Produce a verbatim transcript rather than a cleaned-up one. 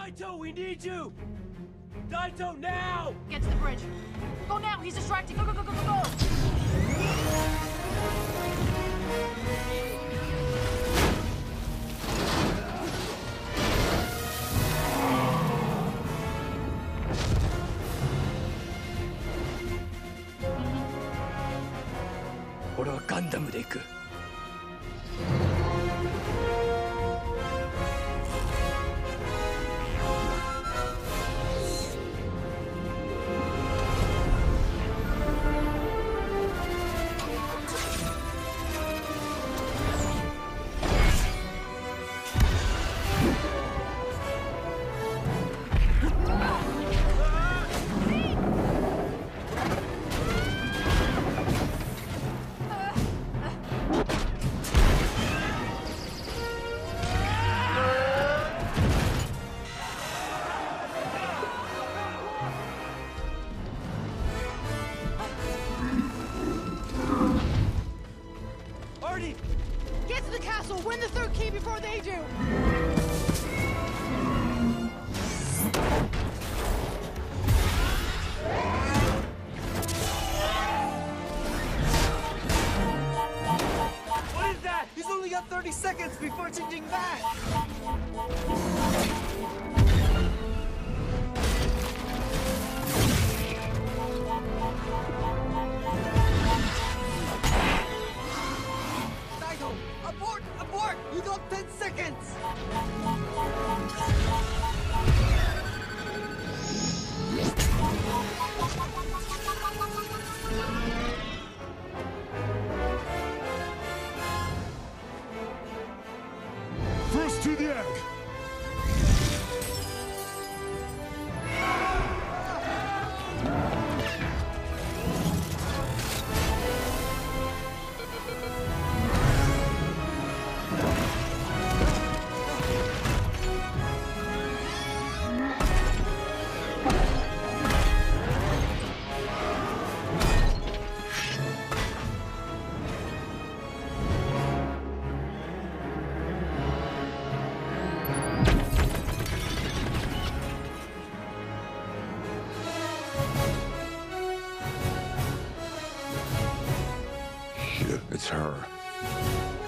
Daito, we need you! Daito, now! Get to the bridge. Go now, he's distracted. Go, go, go, go, go, go! 俺はガンダムで行く。 Get to the castle! Win the third key before they do! What is that? He's only got thirty seconds before changing back! Abort! Abort! You got ten seconds! First to the egg! It's her.